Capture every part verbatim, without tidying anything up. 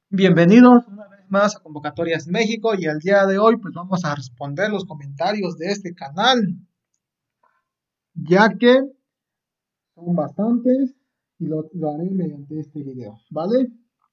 Bienvenidos una vez más a Convocatorias México y el día de hoy pues vamos a responder los comentarios de este canal, ya que son bastantes y lo, lo haré mediante este video, ¿vale?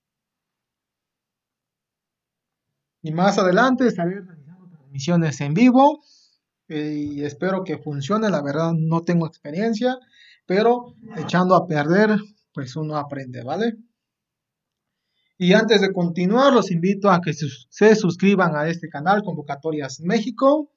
Y más adelante estaré realizando transmisiones en vivo eh, y espero que funcione, la verdad no tengo experiencia, pero echando a perder pues uno aprende, ¿vale? Y antes de continuar, los invito a que se suscriban a este canal Convocatorias México,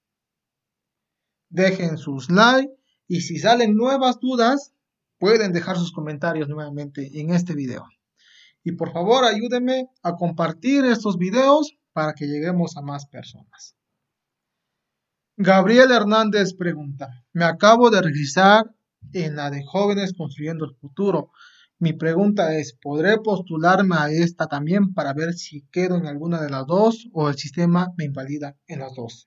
dejen sus likes y si salen nuevas dudas, pueden dejar sus comentarios nuevamente en este video. Y por favor, ayúdenme a compartir estos videos para que lleguemos a más personas. Gabriel Hernández pregunta, me acabo de registrar en la de Jóvenes Construyendo el Futuro. Mi pregunta es, ¿podré postularme a esta también para ver si quedo en alguna de las dos o el sistema me invalida en las dos?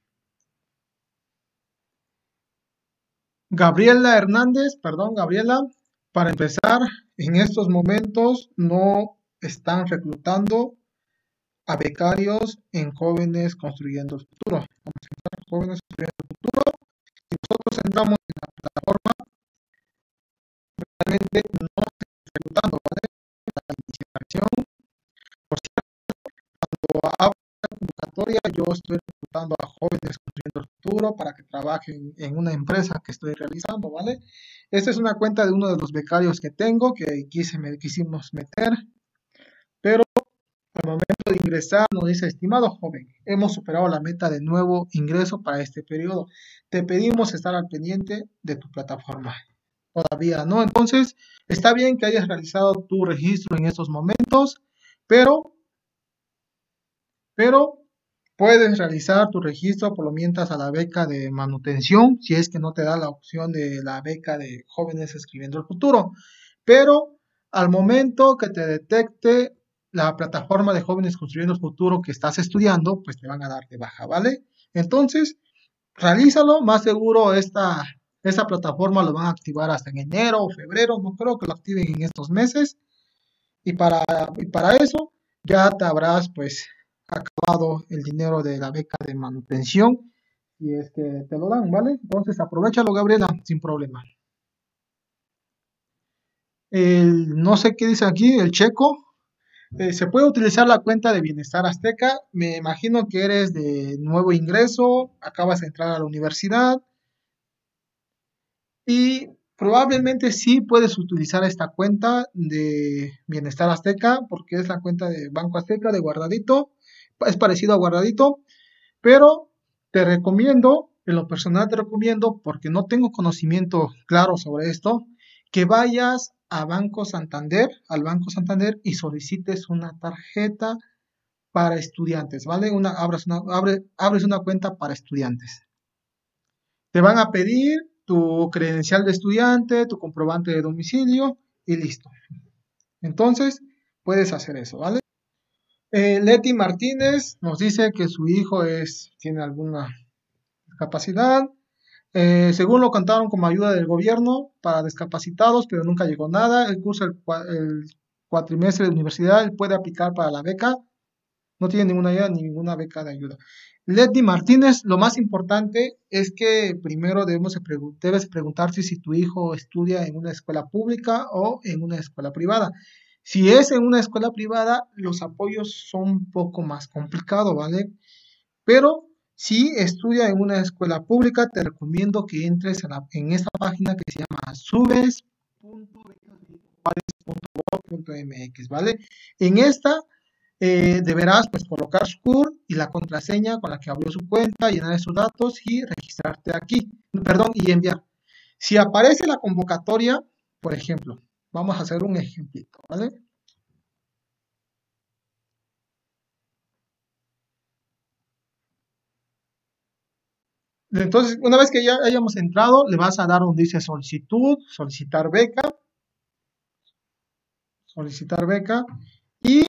Gabriela Hernández, perdón, Gabriela, para empezar, en estos momentos no están reclutando a becarios en Jóvenes Construyendo el Futuro. Vamos a entrar en Jóvenes Construyendo el Futuro. Si nosotros entramos en la plataforma, realmente no está reclutando, ¿vale? La iniciación, por cierto, cuando abro la convocatoria, yo estoy reclutando a jóvenes construyendo el futuro para que trabajen en una empresa que estoy realizando, ¿vale? Esta es una cuenta de uno de los becarios que tengo, que quise, me, quisimos meter, pero al momento de ingresar nos dice, estimado joven, hemos superado la meta de nuevo ingreso para este periodo. Te pedimos estar al pendiente de tu plataforma. Todavía no, entonces está bien que hayas realizado tu registro en estos momentos, pero, pero puedes realizar tu registro por lo mientras a la beca de manutención, si es que no te da la opción de la beca de Jóvenes Escribiendo el Futuro. Pero al momento que te detecte la plataforma de Jóvenes Construyendo el Futuro que estás estudiando, pues te van a dar de baja, ¿vale? Entonces, realízalo, más seguro esta, esta plataforma lo van a activar hasta en enero o febrero, no creo que lo activen en estos meses. Y para, y para eso ya te habrás pues acabado el dinero de la beca de manutención y es que te lo dan, ¿vale? Entonces aprovechalo, Gabriela, sin problema. El, no sé qué dice aquí, el checo. Eh, se puede utilizar la cuenta de Bienestar Azteca. Me imagino que eres de nuevo ingreso, acabas de entrar a la universidad y probablemente sí puedes utilizar esta cuenta de Bienestar Azteca porque es la cuenta de Banco Azteca de Guardadito. Es parecido a Guardadito, pero te recomiendo, en lo personal te recomiendo, porque no tengo conocimiento claro sobre esto, que vayas a Banco Santander, al Banco Santander y solicites una tarjeta para estudiantes, ¿vale? Una, abres, una, abre, abres una cuenta para estudiantes. Te van a pedir tu credencial de estudiante, tu comprobante de domicilio y listo. Entonces, puedes hacer eso, ¿vale? Eh, Leti Martínez nos dice que su hijo es, tiene alguna discapacidad. Eh, según lo contaron como ayuda del gobierno para discapacitados, pero nunca llegó nada. Él cursa el, el cuatrimestre de universidad, él puede aplicar para la beca. No tiene ninguna ayuda ni ninguna beca de ayuda. Leti Martínez, lo más importante es que primero debemos pregu debes preguntarte si tu hijo estudia en una escuela pública o en una escuela privada. Si es en una escuela privada, los apoyos son un poco más complicados, ¿vale? Pero si estudia en una escuela pública, te recomiendo que entres en, la, en esta página que se llama subes punto becas virtuales punto gov punto mx, ¿vale? En esta eh, deberás pues colocar su C U R y la contraseña con la que abrió su cuenta, llenar esos datos y registrarte aquí, perdón, y enviar. Si aparece la convocatoria, por ejemplo, vamos a hacer un ejemplito, ¿vale? Entonces, una vez que ya hayamos entrado, le vas a dar donde dice solicitud, solicitar beca, solicitar beca, y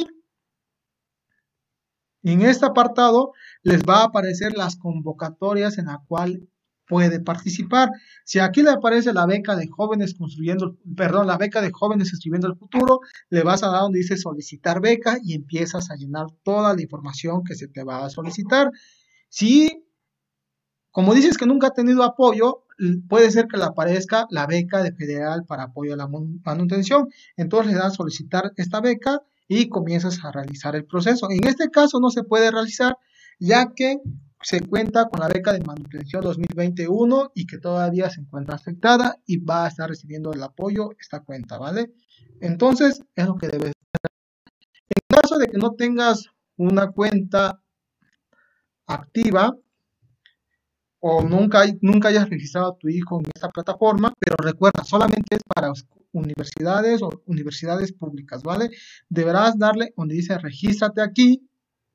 en este apartado les va a aparecer las convocatorias en la cual puede participar. Si aquí le aparece la beca de jóvenes construyendo, perdón, la beca de jóvenes escribiendo el futuro, le vas a dar donde dice solicitar beca y empiezas a llenar toda la información que se te va a solicitar. Si, como dices que nunca ha tenido apoyo, puede ser que le aparezca la beca de federal para apoyo a la manutención. Entonces le das a solicitar esta beca y comienzas a realizar el proceso. En este caso no se puede realizar ya que se cuenta con la beca de manutención dos mil veintiuno y que todavía se encuentra afectada y va a estar recibiendo el apoyo esta cuenta, ¿vale? Entonces es lo que debes hacer. En caso de que no tengas una cuenta activa, o nunca, nunca hayas registrado a tu hijo en esta plataforma, pero recuerda, solamente es para universidades o universidades públicas, ¿vale? Deberás darle donde dice regístrate aquí.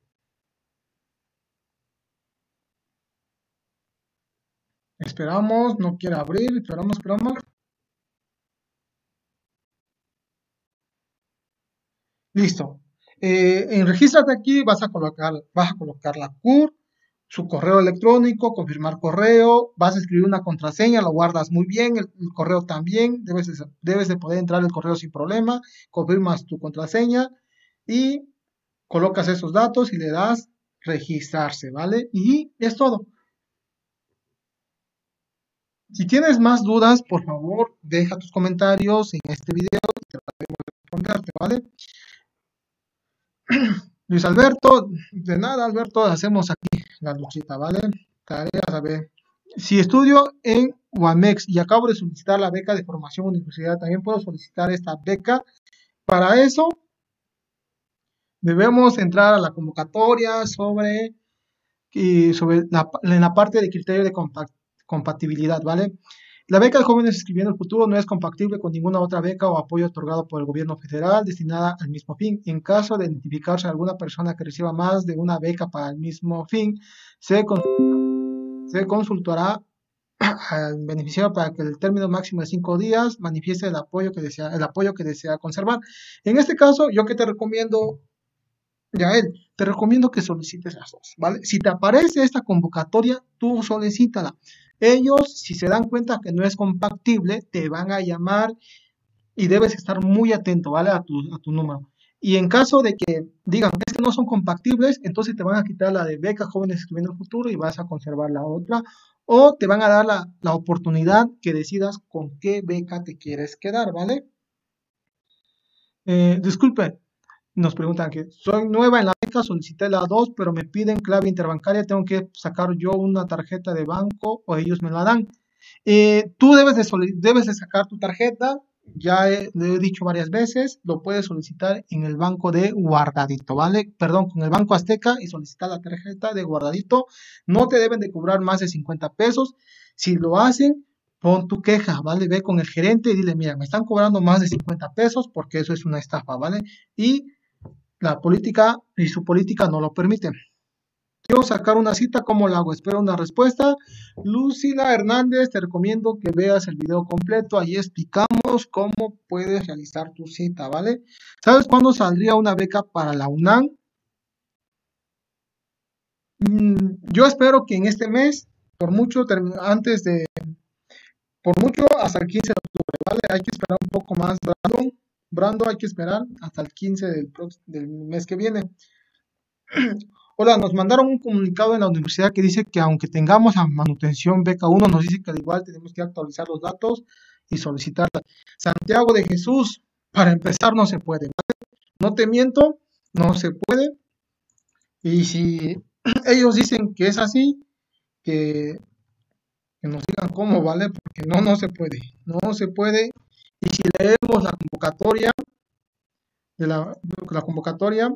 Esperamos, no quiere abrir, esperamos, esperamos. Listo. Eh, en regístrate aquí vas a colocar, vas a colocar la C U R, su correo electrónico, confirmar correo, vas a escribir una contraseña, lo guardas muy bien, el, el correo también, debes de, debes de poder entrar el correo sin problema, confirmas tu contraseña y colocas esos datos y le das registrarse, ¿vale? Y es todo. Si tienes más dudas, por favor, deja tus comentarios en este video y trataremos de responderte, ¿vale? Luis Alberto, de nada, Alberto, hacemos aquí la luchita, ¿vale? Tareas, a ver. Si estudio en UAMEX y acabo de solicitar la beca de formación universidad, también puedo solicitar esta beca. Para eso, debemos entrar a la convocatoria sobre, y sobre la, en la parte de criterio de compatibilidad, ¿vale? La beca de jóvenes escribiendo el futuro no es compatible con ninguna otra beca o apoyo otorgado por el gobierno federal destinada al mismo fin. En caso de identificarse alguna persona que reciba más de una beca para el mismo fin, se, se consultará al beneficiario para que el término máximo de cinco días manifieste el apoyo que desea, el apoyo que desea conservar. En este caso, yo que te recomiendo, Yael, te recomiendo que solicites las dos, ¿vale? Si te aparece esta convocatoria, tú solicítala. Ellos, si se dan cuenta que no es compatible, te van a llamar y debes estar muy atento, ¿vale? A tu, a tu número. Y en caso de que digan es que no son compatibles, entonces te van a quitar la de beca jóvenes escribiendo el futuro y vas a conservar la otra. O te van a dar la, la oportunidad que decidas con qué beca te quieres quedar, ¿vale? Eh, disculpe, nos preguntan que soy nueva en la beca, solicité la dos, pero me piden clave interbancaria, tengo que sacar yo una tarjeta de banco o ellos me la dan. Eh, tú debes de, debes de sacar tu tarjeta, ya he, le he dicho varias veces, lo puedes solicitar en el banco de Guardadito, ¿vale? Perdón, con el Banco Azteca y solicitar la tarjeta de Guardadito. No te deben de cobrar más de cincuenta pesos. Si lo hacen, pon tu queja, ¿vale? Ve con el gerente y dile, mira, me están cobrando más de cincuenta pesos porque eso es una estafa, ¿vale? Y la política y su política no lo permiten. Quiero sacar una cita, ¿cómo lo hago? Espero una respuesta. Lucila Hernández, te recomiendo que veas el video completo. Ahí explicamos cómo puedes realizar tu cita, ¿vale? ¿Sabes cuándo saldría una beca para la UNAM? Mm, yo espero que en este mes, por mucho, antes de, por mucho, hasta el quince de octubre, ¿vale? Hay que esperar un poco más, Brandon. Brando, hay que esperar hasta el quince del, del mes que viene. Hola, nos mandaron un comunicado en la universidad que dice que aunque tengamos a manutención beca uno, nos dice que al igual tenemos que actualizar los datos y solicitarla. Santiago de Jesús, para empezar no se puede, ¿vale? No te miento, no se puede. Y si ellos dicen que es así, que, que nos digan cómo, ¿vale? Porque no, no se puede, no se puede. Y si leemos la convocatoria, de la, la convocatoria,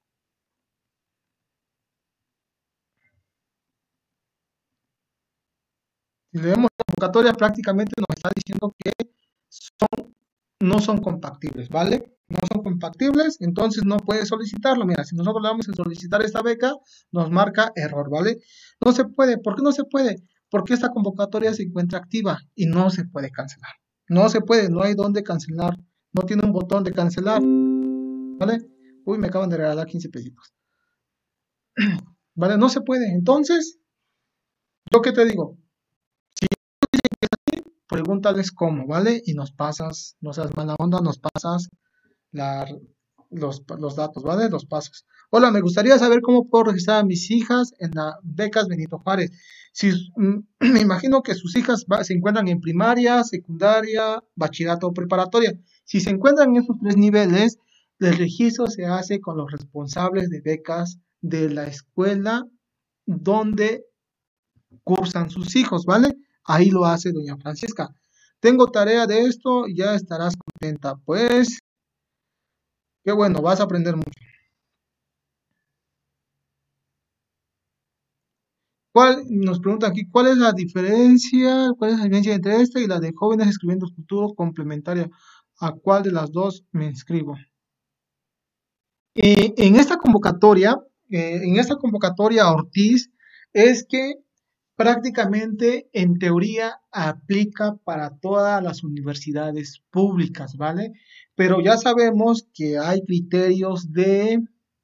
si leemos la convocatoria, prácticamente nos está diciendo que son, no son compatibles, ¿vale? No son compatibles, entonces no puedes solicitarlo. Mira, si nosotros le vamos a solicitar esta beca, nos marca error, ¿vale? No se puede. ¿Por qué no se puede? Porque esta convocatoria se encuentra activa y no se puede cancelar. No se puede, no hay dónde cancelar. No tiene un botón de cancelar, ¿vale? Uy, me acaban de regalar quince pesitos. ¿Vale? No se puede. Entonces, ¿yo qué te digo? pregúntales cómo, ¿vale? Y nos pasas, no seas mala onda, nos pasas la, los, los datos, ¿vale? Los pasos. Hola, me gustaría saber cómo puedo registrar a mis hijas en las becas Benito Juárez. Si, mm, me imagino que sus hijas va- se encuentran en primaria, secundaria, bachillerato o preparatoria. Si se encuentran en esos tres niveles, el registro se hace con los responsables de becas de la escuela donde cursan sus hijos, ¿vale? Ahí lo hace doña Francisca. Tengo tarea de esto, ya estarás contenta. Pues, qué bueno, vas a aprender mucho. ¿Cuál, nos pregunta aquí, ¿cuál es la diferencia, cuál es la diferencia entre esta y la de jóvenes escribiendo futuro complementaria? ¿A cuál de las dos me inscribo? Eh, en esta convocatoria, eh, en esta convocatoria Ortiz, es que prácticamente en teoría aplica para todas las universidades públicas, ¿vale? Pero ya sabemos que hay criterios de,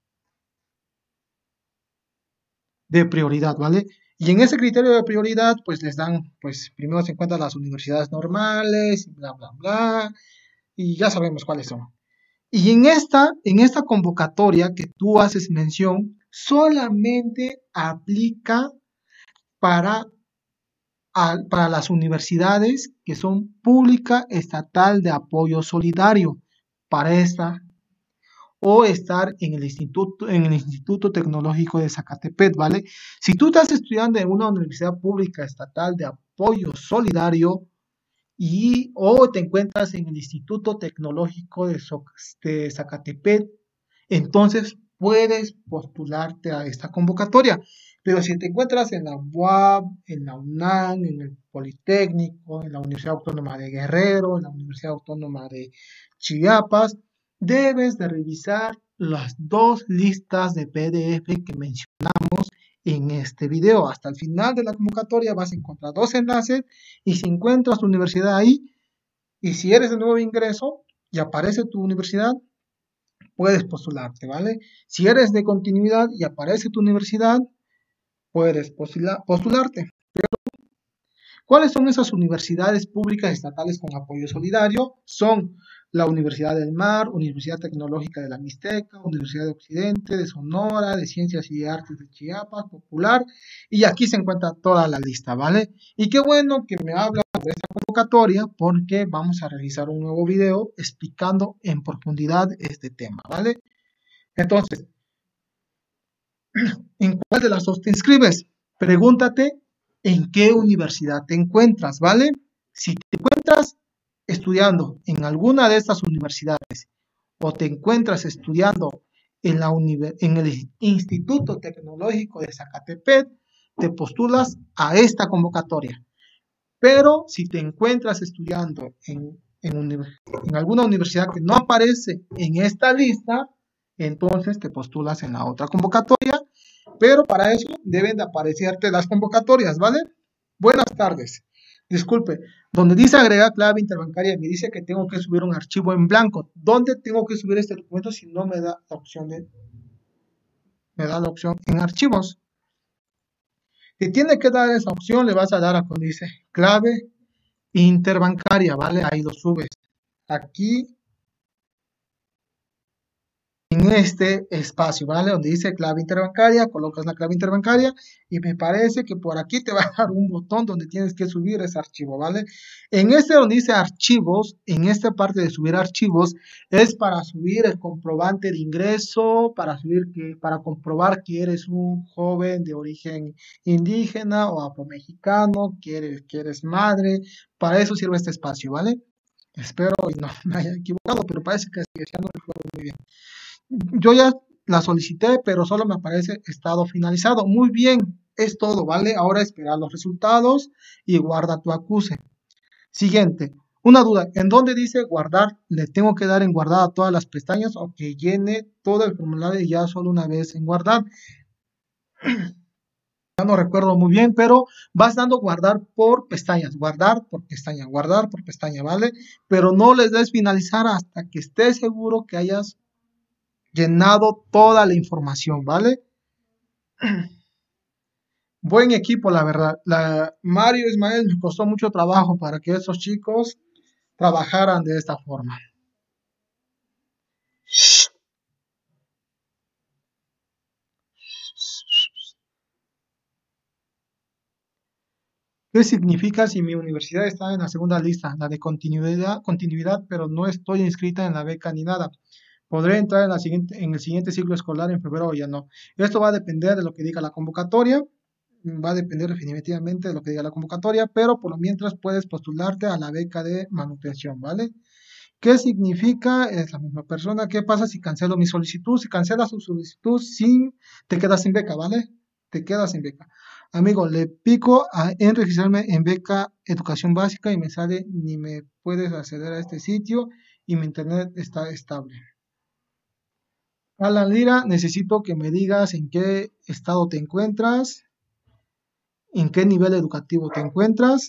de prioridad, ¿vale? Y en ese criterio de prioridad, pues les dan, pues primero se encuentran las universidades normales, bla, bla, bla, y ya sabemos cuáles son. Y en esta, en esta convocatoria que tú haces mención, solamente aplica para, a- para las universidades que son pública estatal de apoyo solidario, para esta, o estar en el instituto, en el Instituto Tecnológico de Zacatepec, ¿vale? Si tú estás estudiando en una universidad pública estatal de apoyo solidario, y o te encuentras en el Instituto Tecnológico de, So- de Zacatepec, entonces puedes postularte a esta convocatoria. Pero si te encuentras en la U A B, en la UNAM, en el Politécnico, en la Universidad Autónoma de Guerrero, en la Universidad Autónoma de Chiapas, debes de revisar las dos listas de P D F que mencionamos en este video. Hasta el final de la convocatoria vas a encontrar dos enlaces y si encuentras tu universidad ahí, y si eres de nuevo ingreso y aparece tu universidad, puedes postularte, ¿vale? Si eres de continuidad y aparece tu universidad, puedes postula- postularte. ¿Cuáles son esas universidades públicas estatales con apoyo solidario? Son la Universidad del Mar, Universidad Tecnológica de la Mixteca, Universidad de Occidente, de Sonora, de Ciencias y Artes de Chiapas, Popular, y aquí se encuentra toda la lista, ¿vale? Y qué bueno que me habla de esta convocatoria porque vamos a realizar un nuevo video explicando en profundidad este tema, ¿vale? Entonces, ¿en cuál de las dos te inscribes? Pregúntate en qué universidad te encuentras, ¿vale? Si te encuentras estudiando en alguna de estas universidades o te encuentras estudiando en, la en el Instituto Tecnológico de Zacatepec, te postulas a esta convocatoria. Pero si te encuentras estudiando en, en, en alguna universidad que no aparece en esta lista, entonces te postulas en la otra convocatoria, pero para eso deben de aparecerte las convocatorias, ¿vale? Buenas tardes. Disculpe, donde dice agregar clave interbancaria, me dice que tengo que subir un archivo en blanco. ¿Dónde tengo que subir este documento si no me da la opción de, me da la opción en archivos? Si tiene que dar esa opción, le vas a dar a donde dice clave interbancaria, ¿vale? Ahí lo subes. Aquí en este espacio, ¿vale? Donde dice clave interbancaria, colocas la clave interbancaria y me parece que por aquí te va a dar un botón donde tienes que subir ese archivo, ¿vale? En este donde dice archivos, en esta parte de subir archivos, es para subir el comprobante de ingreso, para subir que, para comprobar que eres un joven de origen indígena o afromexicano, que eres, que eres madre, para eso sirve este espacio, ¿vale? Espero y no me haya equivocado, pero parece que sigue siendo muy bien. Yo ya la solicité, pero solo me aparece estado finalizado. Muy bien, es todo, ¿vale? Ahora esperar los resultados y guarda tu acuse. Siguiente, una duda, ¿en dónde dice guardar? ¿Le tengo que dar en guardar a todas las pestañas o que llene todo el formulario y ya solo una vez en guardar? Ya no recuerdo muy bien, pero vas dando guardar por pestañas, guardar por pestaña, guardar por pestaña, ¿vale? Pero no les des finalizar hasta que estés seguro que hayas llenado toda la información, ¿vale? Buen equipo, la verdad. La, Mario Ismael me costó mucho trabajo para que esos chicos trabajaran de esta forma. ¿Qué significa si mi universidad está en la segunda lista, la de continuidad, continuidad, pero no estoy inscrita en la beca ni nada? ¿Podré entrar en, la siguiente, en el siguiente ciclo escolar en febrero o ya no? Esto va a depender de lo que diga la convocatoria, va a depender definitivamente de lo que diga la convocatoria, pero por lo mientras puedes postularte a la beca de manutención, ¿vale? ¿Qué significa? Es la misma persona. ¿Qué pasa si cancelo mi solicitud? Si cancelas su solicitud, sin, te quedas sin beca, ¿vale? Te quedas sin beca. Amigo, le pico a, en registrarme en beca educación básica y me sale ni me puedes acceder a este sitio y mi internet está estable. Alan Lira, necesito que me digas en qué estado te encuentras, en qué nivel educativo te encuentras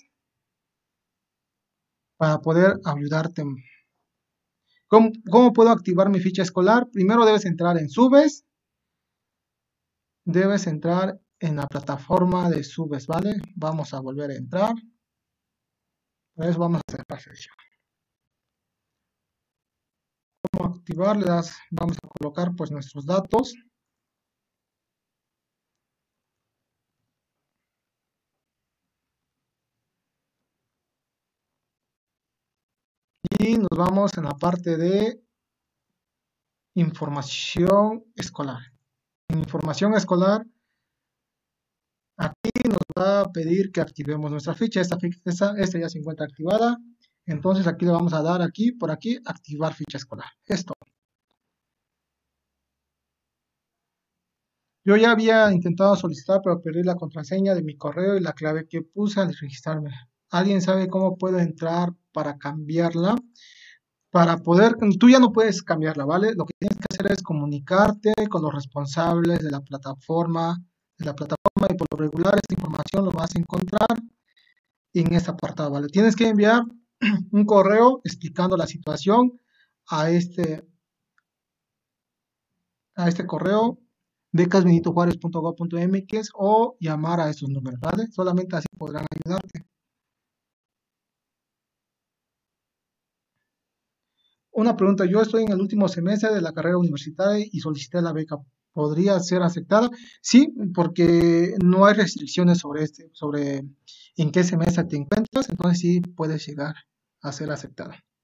para poder ayudarte. ¿Cómo, cómo puedo activar mi ficha escolar? Primero debes entrar en Subes, debes entrar en la plataforma de Subes, ¿vale? Vamos a volver a entrar. Por eso vamos a hacer la sesión. ¿Cómo activar? Le das, vamos a colocar pues nuestros datos. Y nos vamos en la parte de información escolar. En información escolar, aquí nos va a pedir que activemos nuestra ficha. Esta, esta, esta ya se encuentra activada. Entonces aquí le vamos a dar aquí, por aquí, activar ficha escolar. Esto. Yo ya había intentado solicitar, pero perdí la contraseña de mi correo y la clave que puse al registrarme. ¿Alguien sabe cómo puedo entrar para cambiarla? Para poder, tú ya no puedes cambiarla, ¿vale? Lo que tienes que hacer es comunicarte con los responsables de la plataforma, de la plataforma y por lo regular esta información lo vas a encontrar en esta apartado, ¿vale? Tienes que enviar un correo explicando la situación a este, a este correo becas benito juárez punto gob punto mx o llamar a estos números, ¿vale? Solamente así podrán ayudarte. Una pregunta, yo estoy en el último semestre de la carrera universitaria y solicité la beca. ¿Podría ser aceptada? Sí, porque no hay restricciones sobre este, sobre en qué semestre te encuentras, entonces sí puedes llegar a ser aceptada.